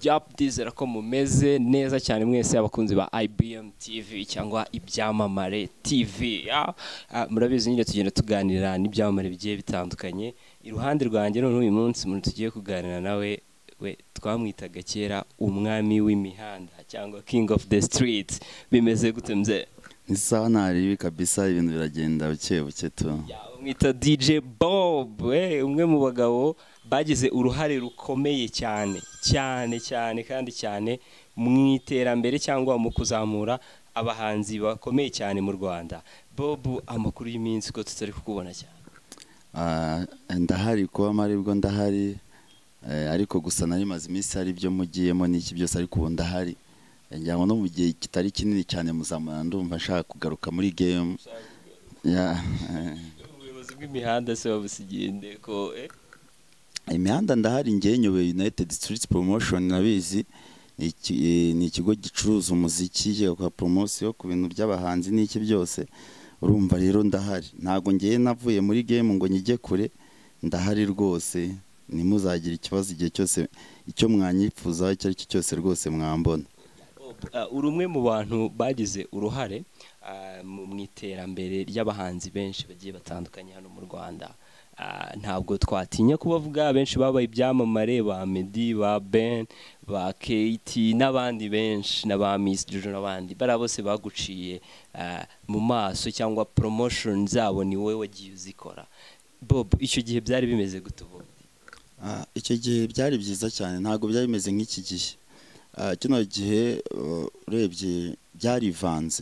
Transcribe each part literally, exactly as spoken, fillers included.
Yup, dizera ko mumeze neza cyane mwese abakunzi ba I B M T V cyangwa ibyamamare T V. Uh, murabizi nyine tugenda tuganira n'ibyamamare bigiye bitandukanye. Iruhande rwanjye none uyu munsi umuntu tugiye kuganira nawe we twamwitaga kera umwami w'imihanda cyangwa King of the Street. Bimeze gute mze? Ni sawa nari kabisa, ibintu biragenda buke buke tu. Mwita D J Bob, we umwe mu bagabo bagize uruhare rukomeye cyane cyane cyane kandi cyane mu iterambere cyangwa mu kuzamura abahanzi bakomeye cyane mu Rwanda. Bob, amakuru y'iminsi ko tutari kukubona cyane. Ah, ndahari kuba maribwo ndahari, ariko gusa nari maze iminsi hari ibyo mugiyemo n'iki byose, ariko ubu ndahari. Njyango no mu gihe kitari kinini cyane muzamana ndumva nshaka kugaruka muri game. Ya ubuyobozi bw'imihanda se babusiginde ko eh imihanda ndahari ngiye nyoboye United Street Promotion, nabizi ni ikigo gicuruza umuziki kwa promotion ku bintu by'abahanzi n'iki byose. Urumva rero ndahari, ntago ngiye navuye muri game ngo njye kure, ndahari rwose. Nimuzagira ikibazo igihe cyose icyo mwanyifuza icyo ari cyo cyose rwose mwambona. Uri umwe mu bantu bagize uruhare mu iterambere ry'abahanzi benshi bagiye batandukanye hano mu Rwanda. Ntabwo twatinya kubavuga, benshi babaye ibyamamare, ba Meddy, ba Ben, ba Kate n'abandi benshi, na ba Miss Jojo n'abandi. Bara bose baguciye mu maso cyangwa promotion zabo ni wowe wagiye uzikora. Bob, icyo gihe byari bimeze gute Bob? Ah, icyo gihe byari byiza cyane, ntago byari bimeze nk'iki gihe. Kino gihe urebye byarivanze,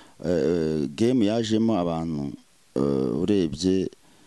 game yajemo abantu urebye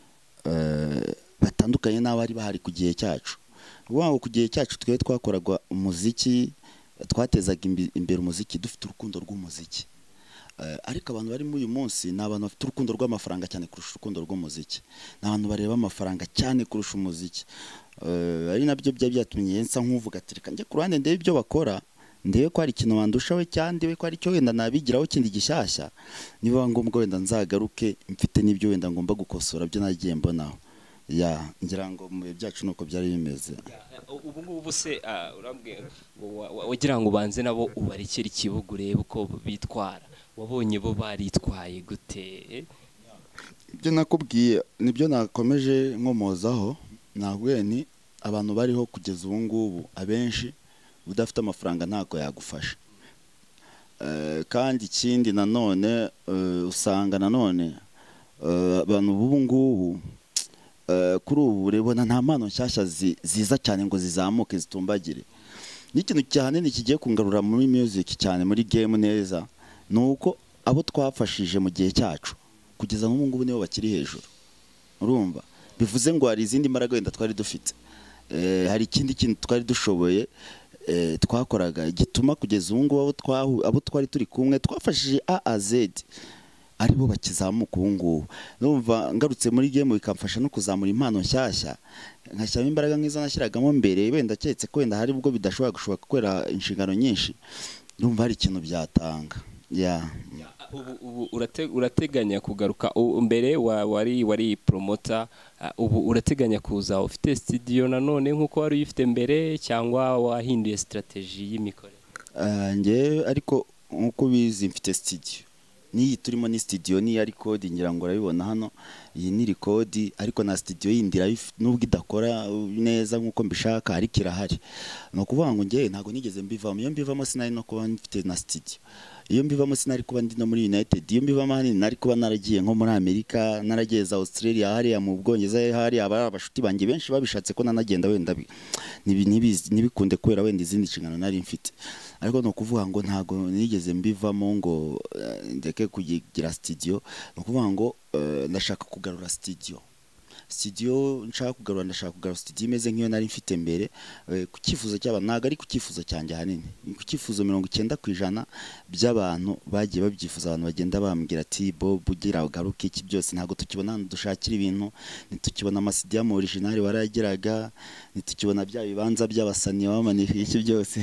batandukanye n'abari bahari ku gihe cyacu. Ubwo ku gihe cyacu twe twakoraga umuziki, twatezaga imbere umuziki dufite urukundo rw'umuziki. Ariko abantu bari muri uyu munsi ni abantu bafite urukundo rw'amafaranga cyane kurusha urukundo rw'umuziki. Ni abantu bareba amafaranga cyane kurusha umuziki. Ari nabyo byari byatumye nsa nk'uvuga ati reka njye ku ruhande ndebe ibyo bakora, ndebe ko hari ikintu bandushaho cyane, ndebe ko hari icyo wenda nabigiraho kindi gishyashya. Niba ngombwa wenda nzagaruke mfite n'ibyo wenda ngomba gukosora byo nagiye mbonaho. Ya ngira ngo mu bihe byacu nuko byari bimeze. Ubu ngubu se urambwira wagira ngo banze nabo ubarekera ikibugu urebe uko bitwara. Wabonye bo baritwaye gute? Ibyo nakubwiye nibyo nakomeje nkomozaho. Ntabwo ni abantu bariho kugeza ubu ngubu abenshi udafite amafaranga ntago yagufasha. Kandi ikindi nanone usanga nanone abantu b'ubu ngubu kuri ubu rebona nta mpano nshyashya ziza cyane ngo zizamuke zitumbagire. N'ikintu cyane ni kigiye kungarura muri music cyane muri game neza, nuko abo twafashije mu gihe cyacu kugeza n'ubu ngubu nibo bakiri hejuru. Urumva bivuze ngo hari izindi mbaraga wenda twari dufite, hari ikindi kintu twari dushoboye twakoraga gituma kugeza ubu ngubu abo twari turi kumwe twafashije A A Z aribo bakizamuka ubu ngubu. Numva ngarutse muri game bikamfasha no kuzamura impano nshyashya, nkashyiramo imbaraga nk'izo nashyiragamo mbere, wenda cyetse ko wenda hari ubwo bidashobora gushobora gukorera inshingano nyinshi. Numva hari ikintu byatanga. Yeah. Ubu urateganya kugaruka mbere wari wari promoter, ubu urateganya kuza ufite studio nanone nkuko wari uyifite mbere cyangwa wahinduye strategy y'imikore? Nge ariko nkuko bizi mfite studio. Niyi turimo ni studio ni ya record, ngira ngo urabibona hano. Iyi ni record ariko na studio yindi nubwo idakora neza nkuko mbishaka ariko irahari. No kuvuga ngo nge ntago nigeze mbivamo, iyo mbivamo sinari no kuba mfite na studio. Iyo mbivamo sinari kuba ndi no muri United, iyo mbivamo hani nari kuba naragiye nko muri Amerika, naragiye za Australia, hari mu Bwongereza, hari abashuti banjye benshi babishatse ko nanagenda wenda nibikunde kwera wenda izindi nshingano nari mfite. Ariko no kuvuga ngo ntago nigeze mbivamo ngo ndeke kugira studio. No kuvuga ngo ndashaka kugarura studio. Studio nshaka kugarura, ndashaka kugarura studio imeze nk'iyo nari mfite mbere. Ku cyifuzo cy'abantu ntago ari ku cyifuzo cyanjye hanini, ku cyifuzo mirongo icyenda ku ijana by'abantu bagiye babyifuza. Abantu bagenda bambwira ati Bob ugira ugaruke iki byose ntago tukibona dushakira ibintu, nitukibona amasidi ya original warageraga, nitukibona bya bibanza by'abasani bamanifye iki byose.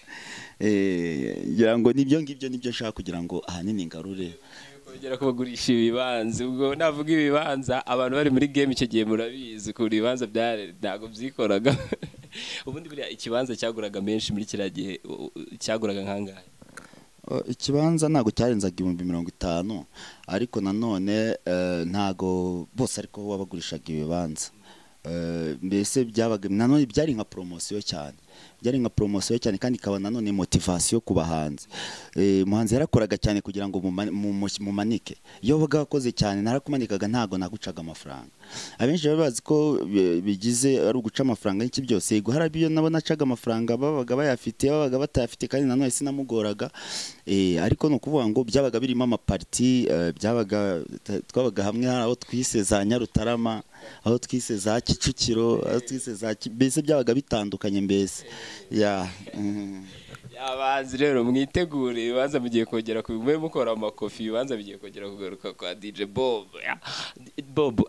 Eh ngira ngo nibyo ngibyo nibyo nshaka kugira ngo ahanini ngarure. Kongera kubagurisha ibibanza, ubwo navuga ibibanza abantu bari muri game icyo gihe murabizi ko ibibanza byare ntago byikoraga. ubundi buriya ikibanza cyaguraga menshi muri kiriya gihe cyaguraga nkangahe? Ikibanza ntago cyarenzaga ibihumbi mirongo itanu, ariko nanone ntago bose ariko wabagurishaga ibibanza. Mbese byabaga nanone byari nka promosiyo cyane, byari nka promosiyo cyane kandi ikaba nanone motivasiyo ku bahanzi. Umuhanzi yarakoraga cyane kugira ngo mumanike, iyo wabaga wakoze cyane narakumanikaga ntago nagucaga amafaranga. Abenshi baba bazi ko bigize ari uguca amafaranga n'iki byose, yego harabiyo nabo nacaga amafaranga babaga bayafite babaga batayafite kandi nanone sinamugoraga. Ariko no kuvuga ngo byabaga birimo amaparti, byabaga twabaga hamwe aho twise za Nyarutarama, aho twise za Kicukiro, aho twise za mbese byabaga bitandukanye mbese ya abahanzi rero mwitegure ibibanza bigiye kongera ku bimwe mukora amakofi, ibibanza bigiye kongera kugaruka kwa D J Bob. Bob,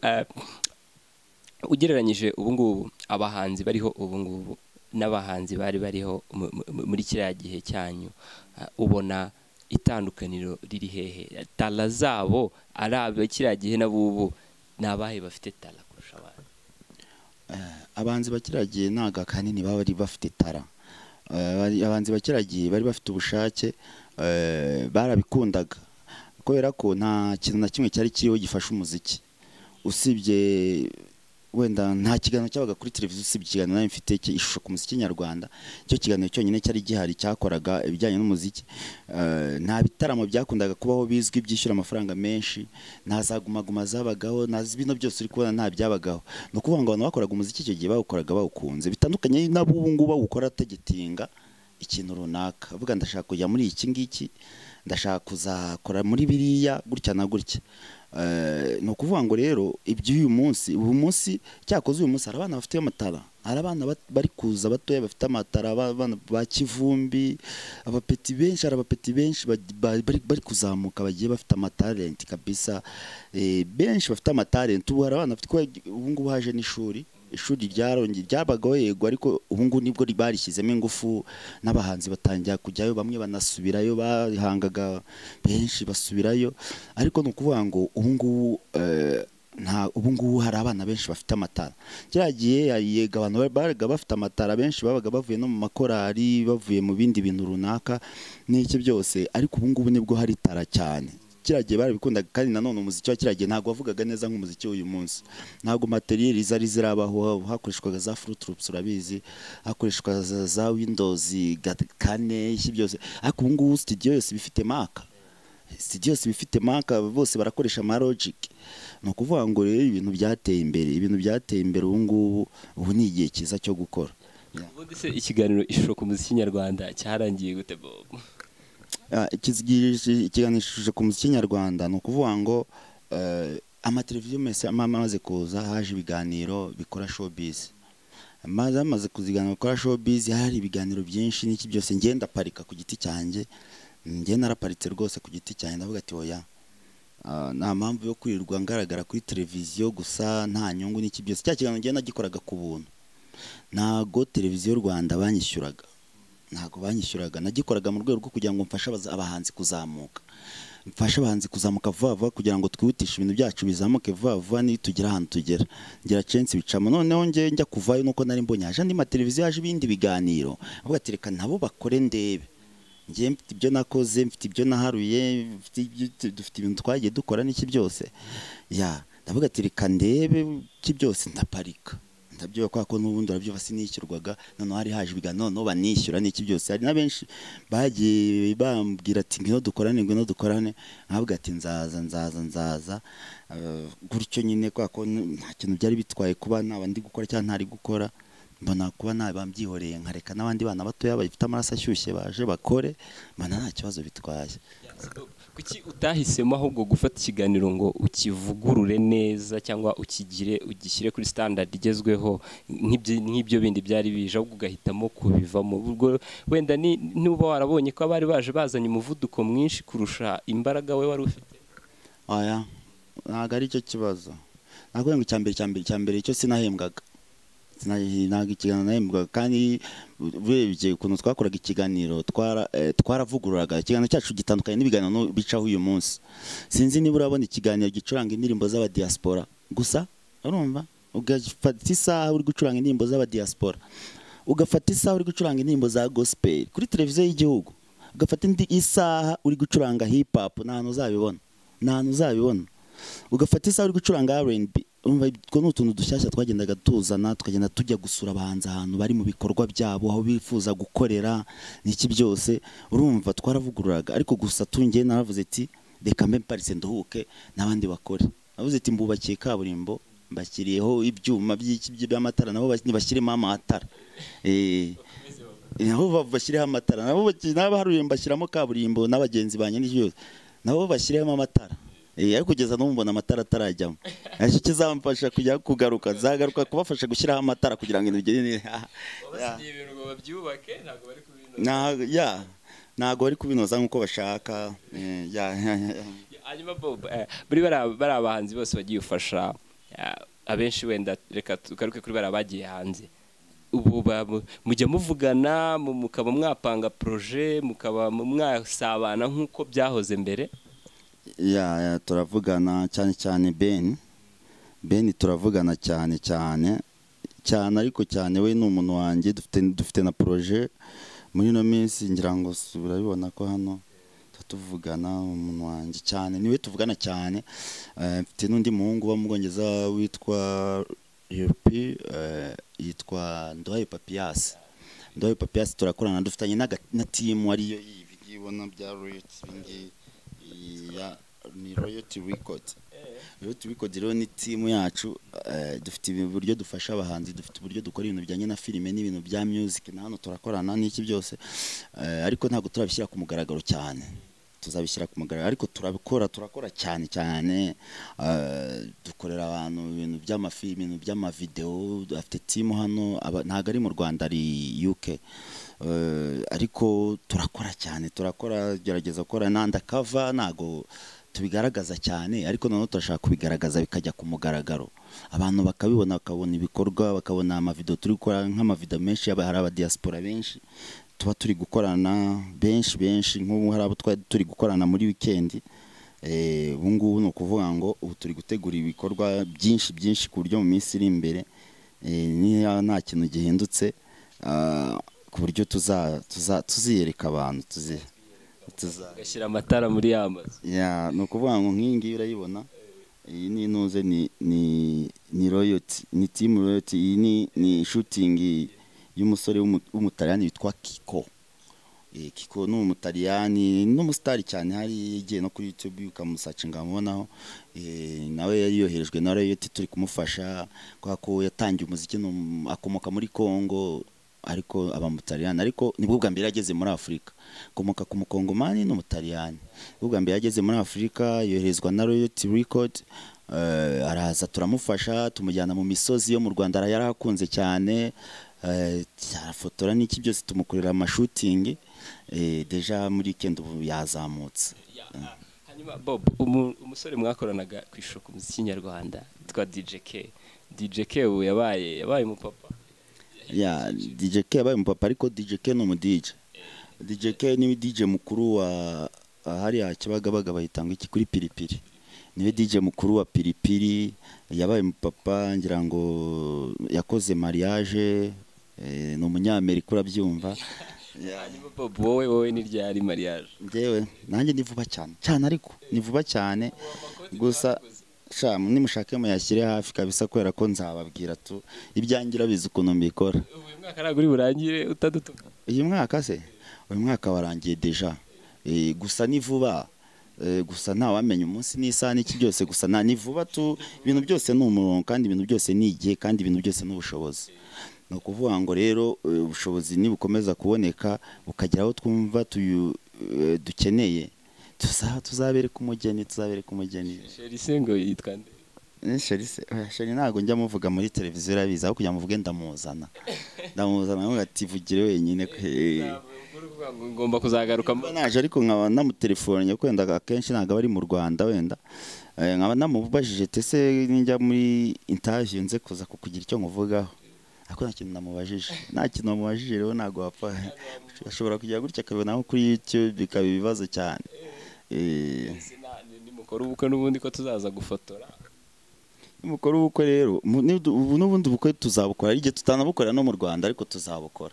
ugereranyije ubu ngubu abahanzi bariho ubu ngubu n'abahanzi bari bariho muri kiriya gihe cyanyu, ubona itandukaniro riri hehe? Tala zabo ari abakiriya gihe n'abubu nabahe bafite tala kurusha abandi? Abahanzi bakiriya gihe ntago kanini baba bari bafite tala. Abahanzi bakiriya gihe bari bafite ubushake, barabikundaga kubera ko nta kintu na kimwe cyari kiriho gifasha umuziki, usibye wenda nta kiganiro cyabaga kuri televiziyo usibye ikiganiro nayo mfite ishusho ku muziki nyarwanda. Icyo kiganiro cyonyine cyari gihari cyakoraga ibijyanye n'umuziki. Nta bitaramo byakundaga kubaho bizwi byishyura amafaranga menshi, nta zagumaguma zabagaho, nta bino byose uri kubona nta byabagaho. No kuvuga ngo abantu bakoraga umuziki icyo gihe bawukoraga bawukunze, bitandukanye n'abo ubu ngubu bawukora atagitinga ikintu runaka, avuga ndashaka kujya muri iki ngiki, ndashaka kuzakora muri biriya gutya na gutya. No kuvuga ngo rero iby'uyu munsi, ubu munsi cyakoze uyu munsi hari abana bafite amatara, hari abana bari kuza batoya bafite amatara, abana ba Kivumbi, abapeti benshi, hari abapeti benshi bari kuzamuka bagiye bafite amatalenti kabisa, benshi bafite amatalenti. Ubu hari abana bafite, ubu ngubu haje n'ishuri, ishuri ryarongi ryabagaho yego, ariko ubu ngubu nibwo barishyizemo ingufu n'abahanzi batangira kujyayo, bamwe banasubirayo, bahangaga benshi basubirayo. Ariko no kuvuga ngo ubu ngubu nta ubu ngubu hari abana benshi bafite amatara. Kiragiye yego abantu babaga bafite amatara benshi babaga bavuye no mu makorari, bavuye mu bindi bintu runaka n'iki byose, ariko ubu ngubu nibwo hari tara cyane. Kiragiye barabikundaga kandi nanone umuziki wa kiragiye ntago wavugaga neza nk'umuziki w'uyu munsi. Ntago materiel zari zirabaho, hakoreshwaga za Fruit Loops urabizi, hakoreshwaga za Windows kane iki byose. Ariko ubu ngubu studio yose bifite mark, studio yose bifite mark, bose barakoresha ama Logic. No kuvuga ngo rero ibintu byateye imbere, ibintu byateye imbere ubu ngubu, ubu ni igihe cyiza cyo gukora. Ubundi se ikiganiro ishusho ku muziki nyarwanda cyarangiye gute Bob? Ikiganishije ku muziki nyarwanda ni ukuvuga ngo amateleviziyo mese amaze kuza, haje ibiganiro bikora showbiz. Amaze amaze kuziganira gukora showbiz, hari ibiganiro byinshi n'iki byose. Ngenda parika ku giti cyanjye, nge naraparitse rwose ku giti cyanjye, ndavuga ati oya, nta mpamvu yo kwirirwa ngaragara kuri televiziyo gusa nta nyungu n'iki byose. Cya kiganiro nge nagikoraga ku buntu, ntago televiziyo y'u Rwanda banyishyuraga, ntago banyishyuraga. Nagikoraga mu rwego rwo kugira ngo mfashe abahanzi kuzamuka, mfashe abahanzi kuzamuka vuba vuba kugira ngo twihutishe ibintu byacu bizamuke vuba vuba nitugera ahantu tugera. Ngira chance bicamo, noneho nge njya kuvayo nuko nari mbonye haje andi mateleviziyo, haje ibindi biganiro, avuga ati reka nabo bakore ndebe. Nge mfite ibyo nakoze, mfite ibyo naharuye, dufite ibintu twagiye dukora n'iki byose. Ya ndavuga ati reka ndebe iki byose, ndaparika. Ndabyo kwa ko n'ubundi urabyo sinishyurwaga, none hari haje ibiganiro no banishyura n'iki byose. Hari na benshi bagiye bambwira ati ngino dukorane, ngino dukorane, nkavuga ati nzaza nzaza nzaza gutyo nyine, kwa ko nta kintu byari bitwaye kuba nabandi gukora cyangwa ntari gukora. Mbona kuba nababyihoreye nkareka n'abandi bana batoya bafite amaraso ashyushye baje bakore, mbona nta kibazo bitwaye. Kuki utahisemo ahubwo gufata ikiganiro ngo ukivugurure neza cyangwa ukigire ugishyire kuri standard igezweho nk'ibyo bindi byari bije, ahubwo ugahitamo kubivamo? Ubwo wenda ni nuba warabonye ko abari baje bazanye umuvuduko mwinshi kurusha imbaraga we wari ufite? Aya ntago ari cyo kibazo. Ntabwo ngo cyambere cyambere cyambere cyo sinahembwaga, ntago ikiganiro nahembwaga. Kandi urebye ukuntu twakoraga ikiganiro, twaravugururaga. Ikiganiro cyacu gitandukanye n'ibiganiro bicaho uyu munsi. Sinzi niba urabona ikiganiro gicuranga indirimbo z'aba diaspora gusa, urumva ugafata isaha uri gucuranga indirimbo z'aba diaspora, ugafata isaha uri gucuranga indirimbo za gospel kuri televiziyo y'igihugu, ugafata indi isaha uri gucuranga hip hop, nta hantu uzabibona, nta hantu uzabibona. Ugafata isaha uri gucuranga R and B, urumva ko n'utuntu dushyashya twagendaga tuzana, tukagenda tujya gusura abahanzi ahantu bari mu bikorwa byabo, aho bifuza gukorera n'iki byose, urumva twaravugururaga. Ariko gusa tungiye naravuze ati reka mbe parise nduhuke n'abandi bakore. Navuze ati mbubakiye kaburimbo, mbashyiriyeho ibyuma by'iki by'amatara, nabo bashyiremo amatara, eh nabo bashyiriyeho amatara, nabo n'abaharuye mbashyiramo kaburimbo n'abagenzi banye n'ibyo nabo bashyiremo amatara. Eh ariko kugeza no mbona amatara atarajyamo, ariko kizamfasha kujya kugaruka, zagaruka kubafasha gushyiraho amatara kugira ngo ibigende ibintu ngo babyubake ntago bari kubinoza, na ya ntago bari kubinoza nkuko bashaka. Ya hanyuma Bob, buri bari abahanzi bose bagiye ufasha, abenshi wenda reka tugaruke kuri bari bagiye hanze, ubu mujya muvugana mukaba mwapanga projet, mukaba mwasabana nkuko byahoze mbere? ya ya turavugana cyane cyane Ben Ben turavugana cyane cyane cyane ariko cyane we n'umuntu wanjye, dufite dufite na projet muri no minsi, ngira ngo urabibona ko hano tuvugana. Umuntu wanjye cyane niwe tuvugana cyane. Mfite n'undi muhungu wa mugongeza witwa Yupi, yitwa Ndoye Papias. Ndoye Papias turakorana, dufitanye na team ariyo yibi gibona bya Royalty bingi ya ni Royalty Record. Royalty Record rero ni team yacu, dufite uburyo dufasha abahanzi, dufite uburyo dukora ibintu bijyanye na filime n'ibintu bya music, na hano turakorana n'iki byose, ariko ntabwo turabishyira ku mugaragaro cyane. Tuzabishyira ku mugaragaro ariko turabikora, turakora cyane cyane. Dukorera abantu ibintu by'amafilime, ibintu by'amavideo. Afite team hano, ntago ari mu Rwanda, ari U K. Ariko turakora cyane, turakora gerageza gukora nanda cover, nago tubigaragaza cyane, ariko none turashaka kubigaragaza bikajya ku mugaragaro, abantu bakabibona, bakabona ibikorwa, bakabona amavideo turi gukora, nk'amavideo menshi yaba hari aba diaspora benshi tuba turi gukorana, benshi benshi nk'ubu hari abo twari turi gukorana muri weekend. Eh ubu ngubu no kuvuga ngo ubu turi gutegura ibikorwa byinshi byinshi ku buryo mu minsi iri imbere ni nta kintu gihindutse, ku buryo tuza tuziyereka abantu, tuzi tugashyira amatara muri yamaze. Ya no kuvuga ngo nkingi urayibona, iyi ni nuze ni ni ni Royalty, ni team Royalty. Iyi ni ni shooting y'umusore w'umutaliyani witwa Kiko. Eh Kiko ni umutaliyani n'umustar cyane, hari igiye no kuri YouTube ukamusacinga mubonaho. Eh nawe yari yoherejwe na Royalty, turi kumufasha kwa ko yatangiye umuziki, akomoka muri Kongo ariko aba mutaliyani, ariko nibwo bwa mbere yageze muri Afrika. Komoka ku mukongomani n'umutaliyani, nibwo bwa mbere yageze muri Afrika, yoherezwa na Royalty Record. Uh, araza turamufasha, tumujyana mu misozi yo mu Rwanda, yarahakunze cyane. Uh, arafotora n'iki byose, tumukorera ama shooting. Eh deja muri weekend ubu yazamutse. Hanyuma Bob, umusore mwakoranaga kwishoka umuziki nyarwanda twa D J K. D J K ubu yabaye yabaye mu papa. Ya D J K yabaye mu papa, ariko D J K no mu D J. D J K ni D J mukuru wa hari Kibagabaga bahitanga iki kuri Piripiri. Niwe D J mukuru wa Piripiri, yabaye mu papa, ngira ngo yakoze mariage, eh no munyamerika urabyumva. Hanyuma Bob, wowe wowe ni ryari mariage? Ndewe nanjye ni vuba cyane cyane, ariko ni vuba cyane gusa sha nimushake mu yashyire hafi kabisa, kwera ko nzababwira tu ibyangira bizi ukuntu mbikora. Uyu mwaka ntabwo uri burangire utadutuka? Uyu mwaka se, uyu mwaka warangiye deja. Eh gusa ni vuba, gusa nta wamenya umunsi n'isaha n'iki byose, gusa nta ni vuba tu, ibintu byose ni umurongo, kandi ibintu byose ni igihe, kandi ibintu byose ni ubushobozi. No kuvuga ngo rero ubushobozi ni bukomeza kuboneka, bukagira aho twumva dukeneye, tuza tuzabereka umugeni, tuzabereka umugeni. Sherise ngo yitwa nde? Eh Sherise, Sherise ntago njya muvuga muri televiziyo irabiza, aho kujya muvuge ndamuzana. Ndamuzana ngo ati vugire wenyine ko ngomba kuzagaruka naje, ariko nkaba namutelefone kwenda akenshi ntago ari mu Rwanda, wenda nkaba namubajije tese ninjya muri interview nze kuza kukugira icyo nkuvugaho, ariko nta kintu namubajije, nta kintu namubajije rero ntago wapfa. Ashobora kujya gutya akabona nko kuri YouTube bikaba ibibazo cyane. Eh ni mukora ubukwe n'ubundi ko tuzaza gufotora. mukora ubukwe rero ubu n'ubundi bukwe tuzabukora igihe tutanabukora no mu Rwanda ariko tuzabukora.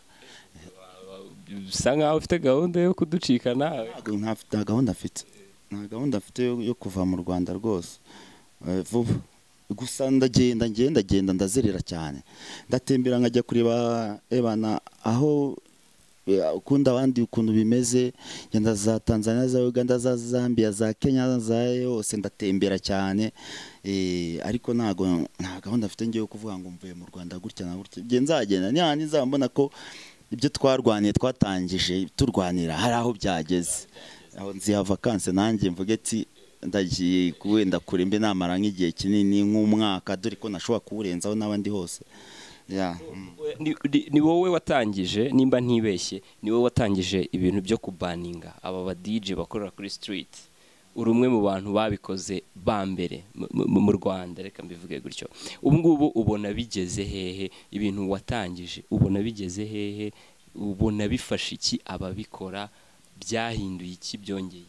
Bisa nkaho ufite gahunda yo kuducika nawe. Nta gahunda afite nta gahunda afite yo kuva mu Rwanda rwose vuba. Gusa ndagenda ngenda ngenda ndazerera cyane, ndatembera nkajya kureba ebana aho ukunda abandi ukuntu bimeze, ngenda za Tanzania, za Uganda, za Zambia, za Kenya, za yose ndatembera cyane. Eh ariko ntago nta gahunda afite ngiye kuvuga ngo mvuye mu Rwanda gutya na gutya. Nge nzagenda ni nzambona ko ibyo twarwaniye twatangije turwanira hari aho byageze, aho nziha vacances nanjye mvuge ati ndagiye kuwenda kure mbe namara nk'igihe kinini nk'umwaka dore ko nashobora kuwurenzaho n'abandi hose. Yeah. Ni, ni, ni wowe watangije nimba ntibeshye, ni wowe watangije ibintu byo kubaninga aba ba D J bakorera kuri street. Uri umwe mu bantu babikoze ba mbere mu Rwanda, reka mbivuge gutyo. Ubu ngubu ubona bigeze hehe ibintu watangije? Ubona bigeze hehe? Ubona bifasha iki ababikora? Byahinduye iki? Byongeye?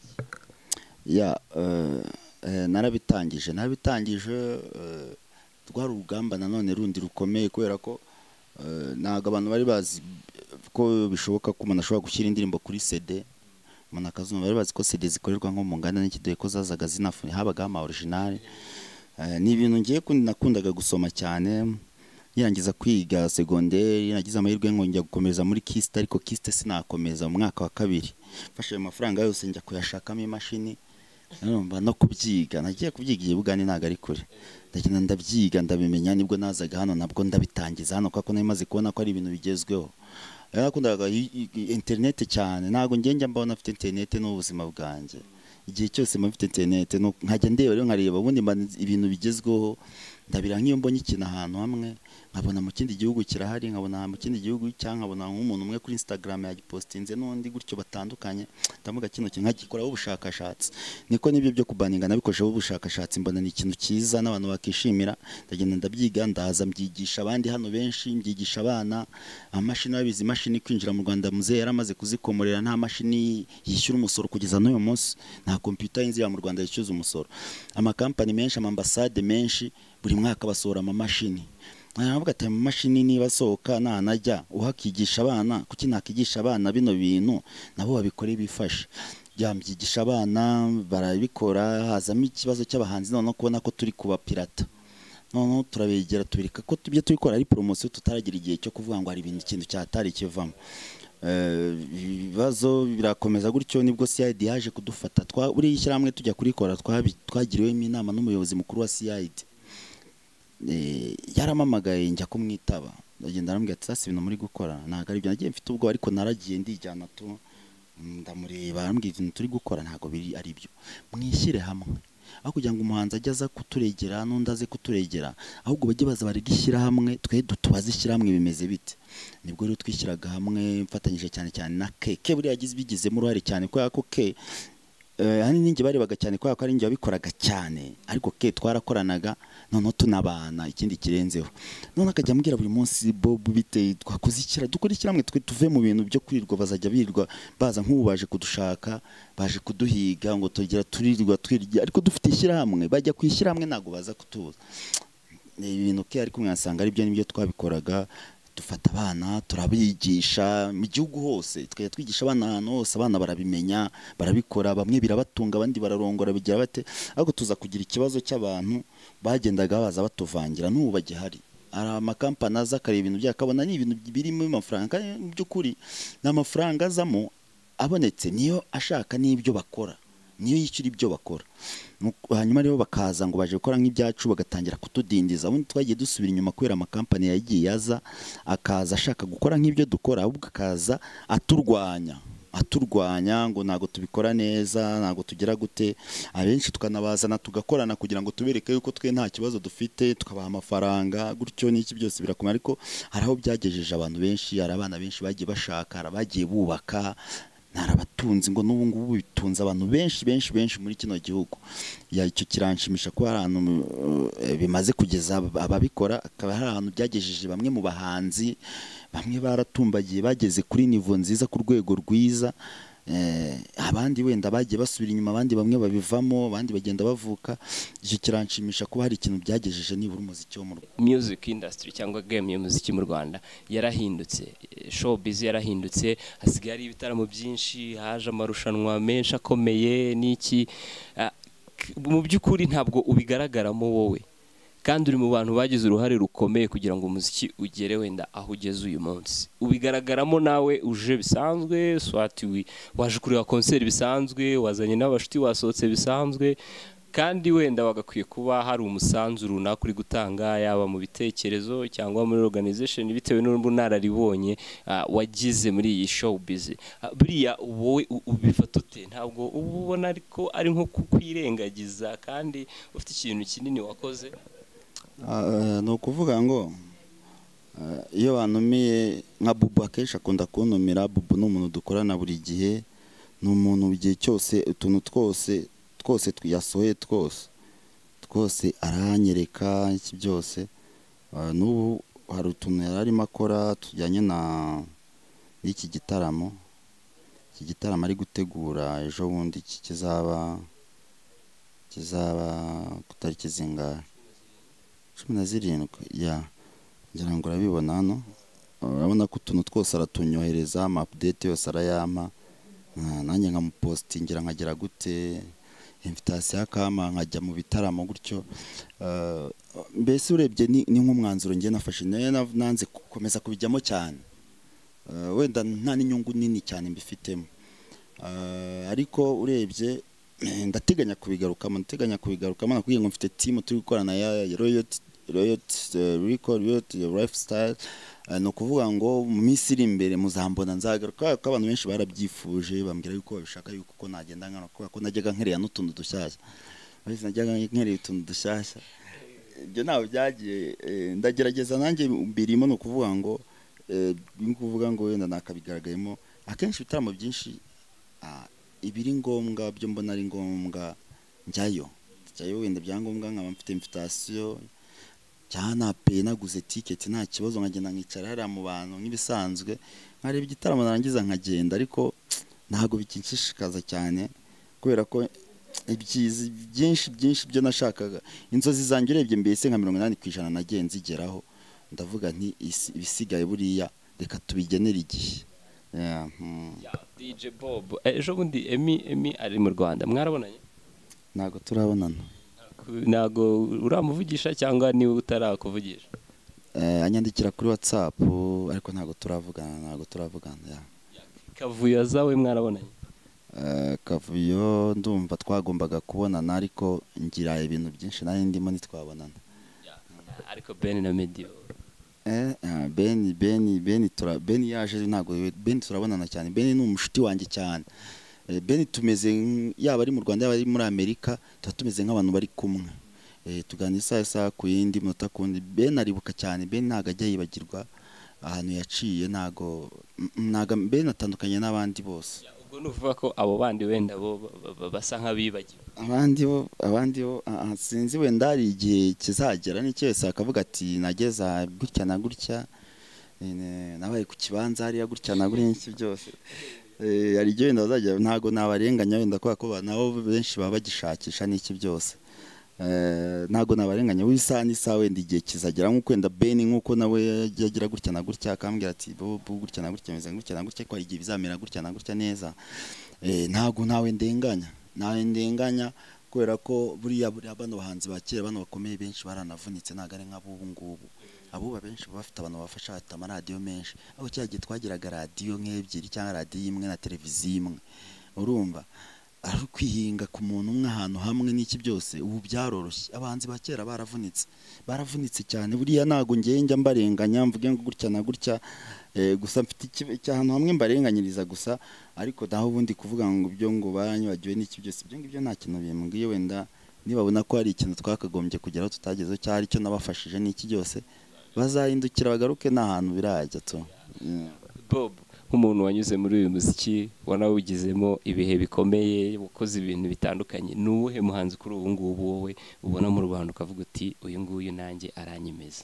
Ya uh, uh, narabitangije narabitangije uh, rwari urugamba nanone rundi rukomeye kubera ko ntago abantu bari bazi ko bishoboka ko umuntu ashobora gushyira indirimbo kuri C D. Umuntu akazumva bari bazi ko C D zikorerwa nko mu nganda n'ikidoye ko zazaga zinafu habaga ama original. Ni ibintu ngiye nakundaga gusoma cyane yirangiza kwiga secondaire, nagize amahirwe nkongera gukomereza muri Kist ariko Kist sinakomeza mu mwaka wa kabiri. Fashe amafaranga yose njya kuyashakamo imashini numva no kubyiga, nagiye kubyigiye Bugande ntago ari kure, ndagenda ndabyiga ndabimenya, nibwo nazaga hano nabwo ndabitangiza hano kuko namaze kubona ko ari ibintu bigezweho. Yakundaga internet cyane, ntago ngenge mbona afite internet n'ubuzima bwanjye, igihe cyose mfite internet no nkajya ndeba rero nkareba ubundi ibintu bigezweho, ndabira nk'iyo mbonye ikintu ahantu hamwe nkabona mu kindi gihugu kirahari, nkabona mu kindi gihugu cyangwa nkabona nk'umuntu umwe kuri Instagram yagipostinze n'undi gutyo batandukanye, ndamuga kino kintu nkagikoraho ubushakashatsi. Niko nibyo byo kubaninga nabikojeho ubushakashatsi, mbona ni ikintu cyiza n'abantu bakishimira, ndagenda ndabyiga ndaza mbyigisha abandi hano benshi, mbyigisha abana amashini babizi imashini kwinjira mu Rwanda muze yaramaze kuzikomorera, nta mashini yishyura umusoro kugeza n'uyu munsi, nta computer inzira mu Rwanda yishyuza umusoro. Ama company menshi ama ambassade menshi buri mwaka basohora ama mashini. Naravuga ati ama mashini niba sohoka na najya uhakigisha abana, kuki nakigisha abana bino bintu nabo babikore bifashe. Byambyigisha abana barabikora, hazamo ikibazo cy'abahanzi none kubona ko turi kuba pirata. None turabegera tubirika ko tubye tubikora ari promotion tutaragira igihe cyo kuvuga ngo hari ibintu ikintu cyatari kivamo. Ibibazo birakomeza gutyo nibwo C I D yaje kudufata. Twa uri ishyirahamwe tujya kurikora twagiriwemo inama n'umuyobozi mukuru wa C I D. Eh yaramamagaye njya kumwitaba, ndagenda arambwira ati sasa ibintu muri gukora ntago ari byo nagiye mfite ubwo ariko naragiye ndijyana tu ndamureba arambwira ibintu turi gukora ntago biri ari byo, mwishyire hamwe aho kugira ngo umuhanzi ajya aza kuturegera n'undi aze kuturegera, ahubwo bajye baza barigishyira hamwe twe dutubaze ishyira hamwe bimeze bite. Nibwo rero twishyiraga hamwe mfatanyije cyane cyane na K K buri yagize bigizemo uruhare cyane kubera ko K hani ninjye barebaga cyane kubera ko ari njye wabikoraga cyane, ariko K twarakoranaga none tunabana ikindi kirenzeho. None akajya ambwira buri munsi Bob bite twakuzikira dukurikira hamwe twe tuve mu bintu byo kwirirwa bazajya birirwa baza nk'ubaje kudushaka baje kuduhiga ngo tugera turirwa twirya, ariko dufite ishyira hamwe bajya kwishyira hamwe nago baza kutuza. Ni ibintu K ariko mwansanga ari byo nibyo twabikoraga, dufata abana turabigisha mu gihugu hose, twe twigisha abana ahantu hose, abana barabimenya barabikora, bamwe birabatunga abandi bararongora bigira bate, ariko tuza kugira ikibazo cy'abantu bagendaga baza batuvangira n'ubu bagihari. Ari amakampani aza akareba ibintu byakabona ni ibintu birimo amafaranga, mu by'ukuri n'amafaranga azamo abonetse niyo ashaka n'ibyo bakora, niyo yishyura ibyo bakora. Hanyuma rero bakaza ngo baje gukora nk'ibyacu bagatangira kutudindiza, ubundi twagiye dusubira inyuma kubera amakampani yagiye yaza akaza ashaka gukora nk'ibyo dukora, ahubwo akaza aturwanya aturwanya ngo nago tubikora neza nago tugira gute. Abenshi tukanabazana tugakorana kugira ngo tubereke yuko twe nta kibazo dufite, tukabaha amafaranga gutyo n'iki byose birakomeye. Ariko haraho byagejeje abantu benshi, hari abana benshi bagiye bashaka, arabagiye bubaka, narabatunzi ngo n'ubu ngubu bitunze abantu benshi benshi benshi muri kino gihugu. Ya icyo kiranshimisha ko hari ahantu bimaze kugeza ababikora, akaba hari ahantu byagejeje bamwe mu bahanzi, bamwe baratumbagiye bageze kuri nivo nziza ku rwego rwiza. eh, abandi wenda bagiye basubira inyuma, abandi bamwe babivamo, abandi bagenda bavuka. Icyo kiranshimisha kuba hari ikintu byagejeje nibura umuziki wo mu Rwanda. Music industry cyangwa game y'umuziki mu Rwanda yarahindutse, showbiz yarahindutse, hasigaye hari ibitaramo byinshi, haje amarushanwa menshi akomeye n'iki. Ah, mu by'ukuri ntabwo ubigaragaramo wowe, kandi uri mu bantu bagize uruhare rukomeye kugira ngo umuziki ugere wenda aho ugeze uyu munsi. Ubigaragaramo nawe uje bisanzwe, swati waje kureba concert bisanzwe, wazanye n'abashuti wasohotse bisanzwe, kandi wenda wagakwiye kuba hari umusanzu runaka uri gutanga, yaba mu bitekerezo cyangwa muri organization, bitewe n'ubunararibonye uh, wagize muri iyi showbiz. Uh, buriya wowe ubifata ute? Ntabwo ubona ariko ari nko kukwirengagiza kandi ufite ikintu kinini wakoze? Uh, no kuvuga ngo uh, iyo banumiye nka Bubu, akenshi akunda kuntumira. Bubu ni umuntu dukorana buri gihe, ni umuntu igihe cyose utuntu twose twose twiyasohoye twose twose aranyereka iki byose. Uh, n'ubu hari utuntu yari arimo akora tujyanye na iki gitaramo iki gitaramo ari gutegura ejo bundi kizaba kizaba kutariki zingahe cumi na zirindwi ya ngira ngo urabibona hano. Urabona ko utuntu twose aratunyohereza, ama update yose arayama, nanjye nkamupostingira nkagira gute, invitation akama nkajya mu bitaramo gutyo. Uh, mbese urebye ni, ni nk'umwanzuro ngiye nafashe, nanze gukomeza kubijyamo cyane. Uh, wenda nta n'inyungu nini cyane mbifitemo. Uh, ariko urebye ndateganya kubigarukamo ndateganya kubigarukamo nakubwiye ngo mfite team turi gukorana ya Royalty Royalty uh, Record Royalty Lifestyle. Uh, no kuvuga ngo mu minsi iri imbere muzambona nzagaruka, ko abantu benshi barabyifuje bambwira yuko babishaka yuko ko nagenda nkana ko najyaga nkereye n'utuntu dushyashya. Bari najyaga nkereye utuntu dushyashya. Ibyo nawe byagiye eh, ndagerageza nanjye mbirimo. No kuvuga ngo eh, kuvuga ngo wenda nakabigaragayemo akenshi ibitaramo byinshi ah, ibiri ngombwa byo mbona ari ngombwa njyayo njyayo wenda byangombwa nkaba mfite invitation cyana pe naguze ticket nta kibazo, nkagenda nkicara hariya mu bantu nk'ibisanzwe nkareba igitaramo narangiza nkagenda. Ariko ntago bikinshishikaza cyane kubera ko ibyizi byinshi byinshi byo nashakaga, inzozi zanjye urebye mbese nka mirongo inani ku ijana nagenze igeraho. Ndavuga nti ibisigaye buriya reka tubigenera igihe. Yeah, hmm. Yeah, D J Bob, ejo bundi Emmy Emmy ari mu Rwanda, mwarabonanye? Nago turabonana. Nago uramuvugisha cyangwa niwe utarakuvugisha? Eh, anyandikira kuri WhatsApp ariko nago turavugana, nago turavugana. Yeah. Kavuyo zawe mwarabonanye? Eh, Kavuyo ndumva twagombaga kubonana ariko ngira ibintu byinshi nari ndimo nitwabonana. Yeah. Ariko Ben na Medio Eh, Ben Ben Ben tura Ben yaje ntago Ben turabonana cyane. Ben ni umushuti wanjye cyane. Eh, Ben tumeze yaba ari mu Rwanda yaba ari muri Amerika, tutumeze nk'abantu bari kumwe. Eh, tugana isa isa ku yindi munota kundi. Ben aribuka cyane. Ben ntago ajya yibagirwa ahantu yaciye, ntago ntago Ben atandukanye n'abandi bose. Ubwo nuvuga ko abo bandi wenda bo basa nkabibagiwe. Abandi bo abandi bo sinzi wenda ari igihe kizagera n'icyo wese akavuga ati nageza gutya na gutya, nabaye ku kibanza hariya gutya na gutya n'iki byose. Eh, ari igihe wenda bazajya, ntago nabarenganya wenda ko ko nabo benshi baba bagishakisha n'iki byose. Eh, ntago nabarenganya wisa n'isa wenda igihe kizagera nk'uko wenda Ben nk'uko nawe yagira gutya na gutya akambwira ati bo gutya na gutya meze gutya na gutya ko igihe bizamera gutya na gutya neza. Eh, ntago nawe ndenganya nawe ndenganya kubera ko buriya buriya bano bahanzi bakera bano bakomeye benshi baranavunitse, ntago ari nk'abubu ngubu. Abuba benshi bafite abantu bafasha ata amaradiyo menshi, aho cyagiye twagiraga radiyo nk'ebyiri cyangwa radiyo imwe na televiziyo imwe. Urumva ari kwihinga ku muntu umwe ahantu hamwe n'iki byose. Ubu byaroroshye, abahanzi bakera baravunitse baravunitse cyane. Buriya nago ngiye njya mbarenganya mvuge ngo gutya na gutya, eh, gusa mfite cy'ahantu hamwe mbarenganyiriza gusa. Ariko naho ubundi kuvuga ngo byo ngo banyibagiwe n'iki byose, ibyo ngibyo nta kintu bimbwiye. Wenda nibabona ko hari ikintu twakagombye kugeraho tutagezeho cyari cyo nabafashije n'iki byose, bazahindukira bagaruke n'ahantu birajya to. Yeah. Bob, nk'umuntu wanyuze muri uyu muziki wanawugizemo ibihe bikomeye, ukoze ibintu bitandukanye, ni uwuhe muhanzi kuri ubu ngubu wowe ubona mu Rwanda ukavuga uti uyu nguyu nanjye aranyemeza?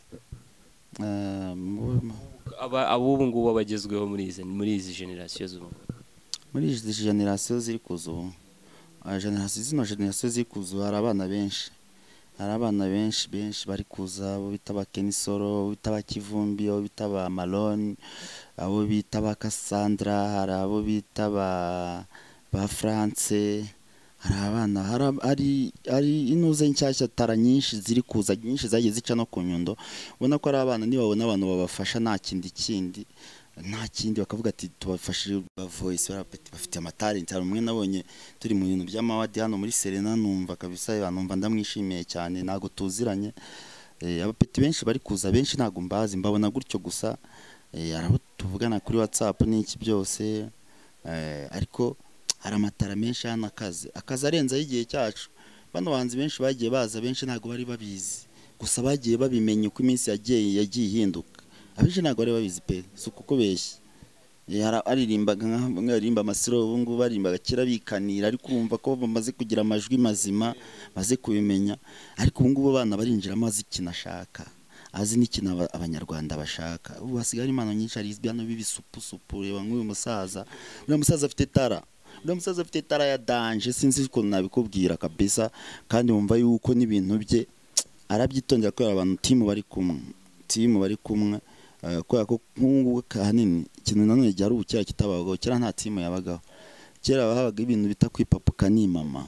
Uh, aba abubu ngubu abagezweho muri izi muri izi generation z'ubu. muri izi generasiyo ziri kuza ubu generasiyo zino generasiyo ziri kuza hari abana benshi hari abana benshi benshi bari kuza abo bita ba Kenisoro, abo bita ba Kivumbi, abo bita ba Malone, abo bita ba Cassandra, hari abo bita ba ba France, hari abana hari ari inuze nshyashya tara nyinshi ziri kuza nyinshi zagiye zica no ku Nyundo. Ubona ko ari abana niba babona abantu babafasha nta kindi kindi nta kindi bakavuga ati tubafashije ba voice barapeti bafite amatalent. Hari umwe nabonye turi mu bintu by'amawadi hano muri Serena numva kabisa numva ndamwishimiye cyane nago tuziranye. Eh abapeti benshi bari kuza benshi nago mbazi mbabona gutyo gusa eh arabo tuvugana kuri WhatsApp n'iki byose eh ariko hari amatara menshi hano akazi akazi arenza y'igihe cyacu. Bano bahanzi benshi bagiye baza benshi ntago bari babizi gusa bagiye babimenye uko iminsi yagiye yagiye ihinduka. Abije ntago bari babizi pe suko kubeshya aririmbaga nk'aririmba amasiro ubu ngubu barimbaga kera bikanira ariko urumva ko bamaze kugira amajwi mazima maze kubimenya. Ariko ubu ngubu abana barinjira amazi kinashaka azi n'ikina abanyarwanda bashaka. Ubu hasigara impano nyinshi ari izbyano bibisupusupu. Reba nk'uyu musaza uriya musaza afite tara uriya musaza afite tara ya danje sinzi ko nabikubwira kabisa kandi wumva yuko n'ibintu bye arabyitondera ko abantu timu bari kumwe timu bari kumwe kubera ko nk'ubu kanini ikintu nanone cyari ubukera kitabagaho kera nta timu yabagaho kera bahabaga ibintu bita kwipapuka ni mama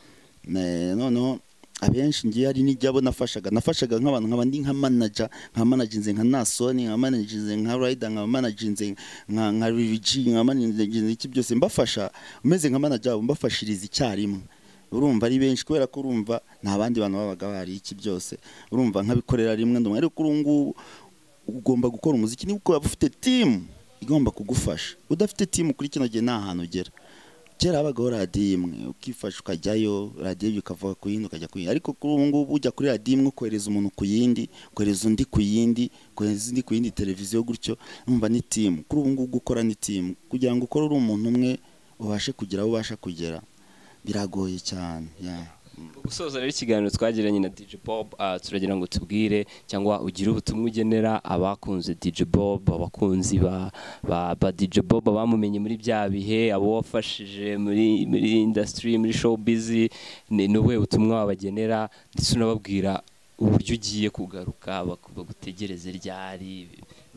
noneho abenshi ngiye ari nijyabo nafashaga nafashaga nk'abantu nk'abandi nka manager nka managinze nka Nasoni nka managinze nka Rider nka managinze nka nka Rigi nka managinze iki byose mbafasha umeze nka manager mbafashiriza icyarimwe. Urumva ari benshi kubera ko urumva nta bandi bantu babaga bari iki byose urumva nkabikorera rimwe ndumwe ariko urungu ugomba gukora umuziki niba ukora ufite team igomba kugufasha. Udafite team kuri kino gihe nta hantu ugera. Kera abagaho radio imwe ukifasha ukajyayo radio ukavuga ku yindi ukajya ku yindi ariko kuri ubu ngubu ujya kuri radio imwe kohereza umuntu ku yindi kohereza undi ku yindi kohereza undi ku yindi televiziyo gutyo numva ni team. Kuri ubu ngubu gukora ni team kugira ngo ukore uri umuntu umwe ubashe kugira ubasha kugera biragoye cyane. Yeah. Gusoza rero ikiganiro twagiranye na D J Bob uh, turagira ngo tubwire cyangwa ugire ubutumwa ugenera abakunze D J Bob abakunzi ba ba, ba D J Bob bamumenye muri bya bihe abo wafashije muri muri industry muri showbiz ni we ubutumwa wabagenera ndetse unababwira uburyo ugiye kugaruka bagutegereze ryari.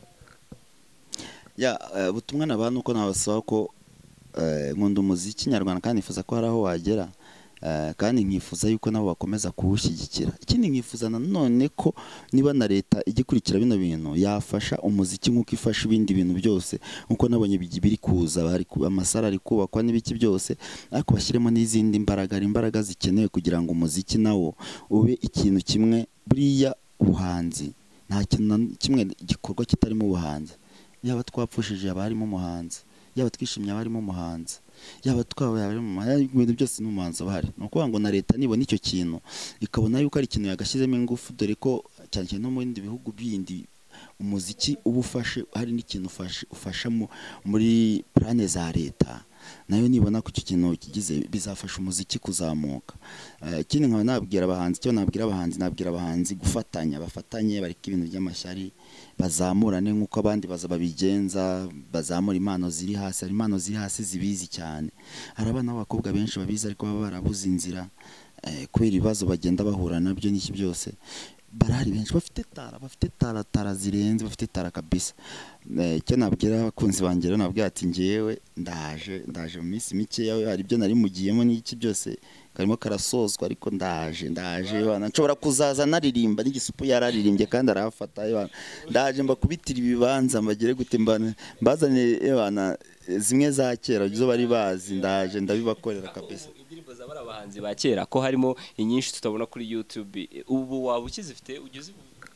Ya ubutumwa uh, nabantu ko nabasaba ko uh, nkunda umuziki nyarwanda kandi nifuza ko haraho wagera. Uh, kandi nkifuza yuko nabo bakomeza kuwushyigikira. Ikindi nkifuza nanone ko niba na leta igikurikira bino bintu yafasha umuziki nkuko ifasha ibindi bintu byose nkuko nabonye biri kuza bari amasara ari kubakwa n'ibiki byose ariko bashyiremo n'izindi imbaraga imbaraga zikenewe kugira ngo umuziki nawo ube ikintu kimwe. Buriya ubuhanzi nta kintu kimwe gikorwa kitarimo ubuhanzi. Yaba twapfushije abarimo umuhanzi yaba twishimye abarimo umuhanzi yaba twawe yaba mu ibintu byose n'umuhanzi bahari. Nuko ngo na leta nibona icyo kintu ikabona yuko ari ikintu yagashyizemo ingufu dore ko cyane cyane no mu bindi bihugu bindi umuziki ubufashe hari n'ikintu ufasha muri plane za leta nayo nibona ko icyo kintu kigize bizafasha umuziki kuzamuka. Ikindi nkaba nabwira abahanzi cyo nabwira abahanzi nabwira abahanzi gufatanya bafatanye bareka ibintu by'amashyari bazamurane nkuko abandi baza babigenza bazamura impano ziri hasi. Hari impano ziri hasi zibizi cyane. Hari abana b'abakobwa benshi babizi ariko baba barabuze inzira kubera ibibazo bagenda bahura nabyo n'iki byose. Barahari benshi bafite tara bafite tara tara zirenze bafite tara kabisa. Icyo nabwira abakunzi banjye nabwira ati ngewe ndaje ndaje mu minsi mike hari ibyo nari mugiyemo n'iki byose karimo karasozwa ariko ndaje ndaje bana nshobora kuzaza naririmba n'igisupu yararirimbye kandi arafata ndaje mbakubitira ibibanza mbagere gute mbana mbazane bana zimwe za kera zo bari bazi ndaje ndabibakorera kabisa. Indirimbo z'abara abahanzi ba kera ko harimo inyinshi tutabona kuri YouTube ubu waba ukizifite ugize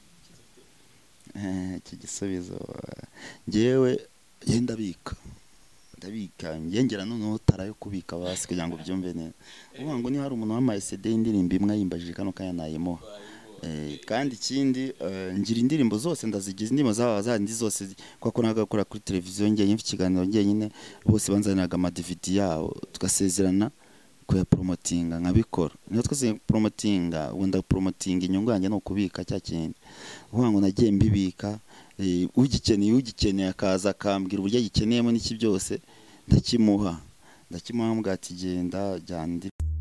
eh iki gisubizo ngewe yenda bika ndabika ngengera noneho tara yo kubika basi kugira ngo byumve neza. Uvuga ngo ni hari umuntu wamaye C D indirimbo imwe yimbajije kano kanya nayimo eh kandi ikindi ngira indirimbo zose ndazigize indimo zaba zandi zose kwako nagakora kuri televiziyo ngiye mfite ikiganiro ngiye nyine bose banzaniraga ama D V D yabo tugasezerana ko ya promotinga nkabikora niyo twese promotinga wenda promotinga inyungu yanjye no kubika cya kintu. Uvuga ngo nagiye mbibika ugikeneye ugikeneye akaza akambwira uburyo gikeneyemo n'iki byose ndakimuha ndakimuha mbwa ati genda jyana indi